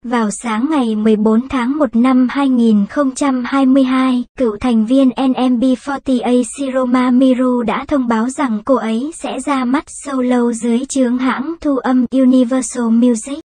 Vào sáng ngày 14 tháng 1 năm 2022, cựu thành viên NMB48 Shiroma Miru đã thông báo rằng cô ấy sẽ ra mắt solo dưới trướng hãng thu âm Universal Music.